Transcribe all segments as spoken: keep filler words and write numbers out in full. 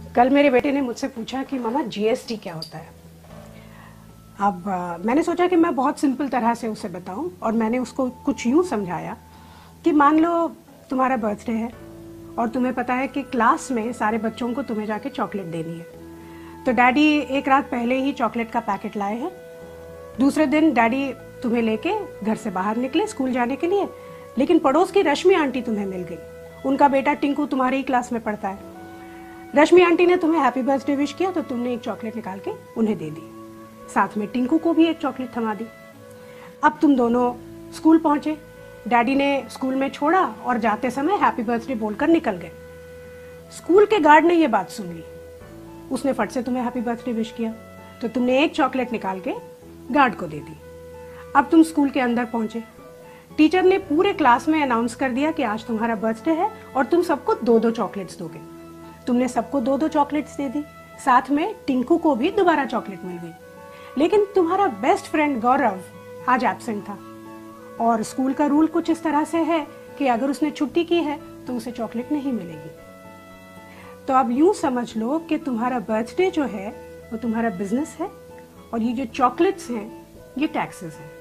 कल मेरे बेटे ने मुझसे पूछा कि मामा जीएसटी क्या होता है। अब आ, मैंने सोचा कि मैं बहुत सिंपल तरह से उसे बताऊं और मैंने उसको कुछ यूं समझाया कि मान लो तुम्हारा बर्थडे है और तुम्हें पता है कि क्लास में सारे बच्चों को तुम्हें जाके चॉकलेट देनी है, तो डैडी एक रात पहले ही चॉकलेट का पैकेट लाए हैं। दूसरे दिन डैडी तुम्हें लेके घर से बाहर निकले स्कूल जाने के लिए, लेकिन पड़ोस की रश्मि आंटी तुम्हें मिल गई। उनका बेटा टिंकू तुम्हारे ही क्लास में पढ़ता है। रश्मि आंटी ने तुम्हें हैप्पी बर्थडे विश किया तो तुमने एक चॉकलेट निकाल के उन्हें दे दी, साथ में टिंकू को भी एक चॉकलेट थमा दी। अब तुम दोनों स्कूल पहुंचे, डैडी ने स्कूल में छोड़ा और जाते समय हैप्पी बर्थडे बोलकर निकल गए। स्कूल के गार्ड ने यह बात सुन ली, उसने फट से तुम्हें हैप्पी बर्थडे विश किया, तो तुमने एक चॉकलेट निकाल के गार्ड को दे दी। अब तुम स्कूल के अंदर पहुंचे, टीचर ने पूरे क्लास में अनाउंस कर दिया कि आज तुम्हारा बर्थडे है और तुम सबको दो दो चॉकलेट्स दोगे। तुमने सबको दो दो चॉकलेट्स दे दी, साथ में टिंकू को भी दोबारा चॉकलेट मिल गई। लेकिन तुम्हारा बेस्ट फ्रेंड गौरव आज एब्सेंट था और स्कूल का रूल कुछ इस तरह से है कि अगर उसने छुट्टी की है तो उसे चॉकलेट नहीं मिलेगी। तो अब यूं समझ लो कि तुम्हारा बर्थडे जो है वो तुम्हारा बिजनेस है और ये जो चॉकलेट्स हैं ये टैक्सेस हैं।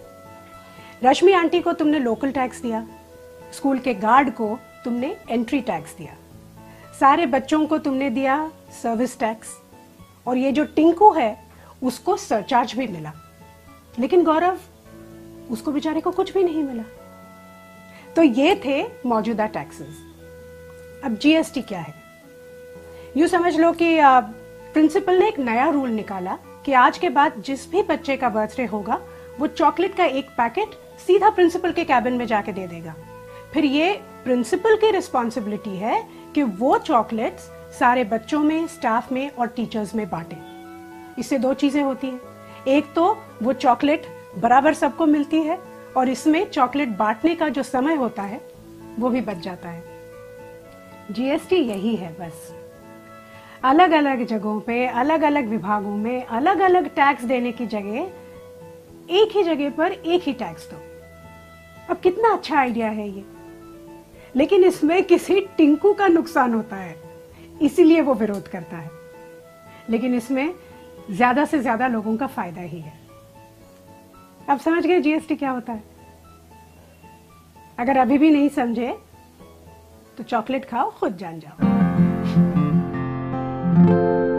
रश्मि आंटी को तुमने लोकल टैक्स दिया, स्कूल के गार्ड को तुमने एंट्री टैक्स दिया, सारे बच्चों को तुमने दिया सर्विस टैक्स, और ये जो टिंकू है उसको सरचार्ज भी मिला, लेकिन गौरव उसको बेचारे को कुछ भी नहीं मिला। तो ये थे मौजूदा टैक्सेस। अब जीएसटी क्या है? यूं समझ लो कि प्रिंसिपल ने एक नया रूल निकाला कि आज के बाद जिस भी बच्चे का बर्थडे होगा वो चॉकलेट का एक पैकेट सीधा प्रिंसिपल के कैबिन में जाके दे देगा। फिर ये प्रिंसिपल की रिस्पॉन्सिबिलिटी है कि वो चॉकलेट्स सारे बच्चों में, स्टाफ में और टीचर्स में बांटे। इससे दो चीजें होती हैं, एक तो वो चॉकलेट बराबर सबको मिलती है और इसमें चॉकलेट बांटने का जो समय होता है वो भी बच जाता है। जीएसटी यही है बस, अलग अलग जगहों पे अलग अलग विभागों में अलग अलग टैक्स देने की जगह एक ही जगह पर एक ही टैक्स दो। अब कितना अच्छा आइडिया है ये, लेकिन इसमें किसी टिंकू का नुकसान होता है इसीलिए वो विरोध करता है, लेकिन इसमें ज्यादा से ज्यादा लोगों का फायदा ही है। अब समझ गए जीएसटी क्या होता है? अगर अभी भी नहीं समझे तो चॉकलेट खाओ, खुद जान जाओ।